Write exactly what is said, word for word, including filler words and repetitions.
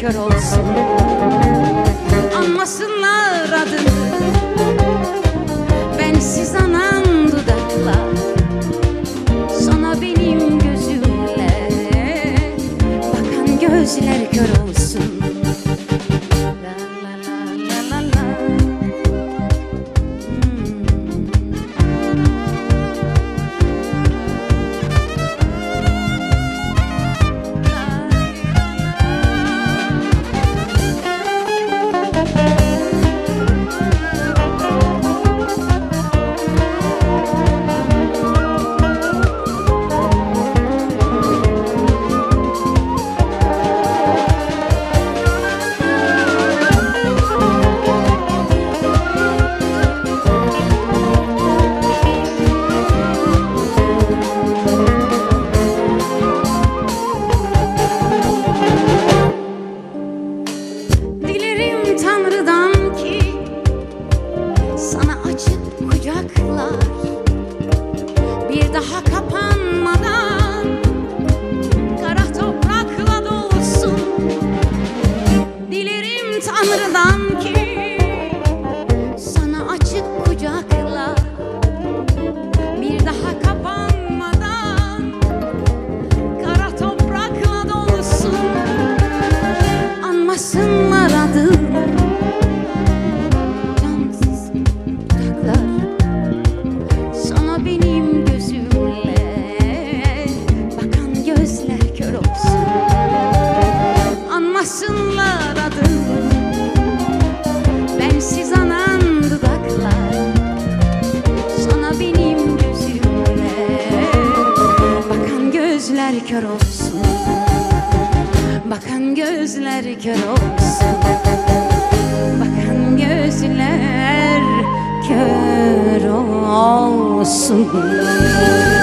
kör olsun. Anmasınlar adını, bensiz anan dudaklar. Sana benim gözümle bakan gözler kör olsun. La la la la la la. Tanrı'dan ki sana açık kucaklar bir daha kapanmadan kara toprakla dolsun. Dilerim Tanrı'dan ki sana açık kucaklar bir daha kapanmadan kara toprakla dolsun. Anmasınlar adını, sana benim gözümle bakan gözler kör olsun. Anmasınlar adını, bensiz anan dudaklar. Sana benim gözümle bakan gözler kör olsun. Bakan gözler kör olsun. Bakan gözler kör olsun.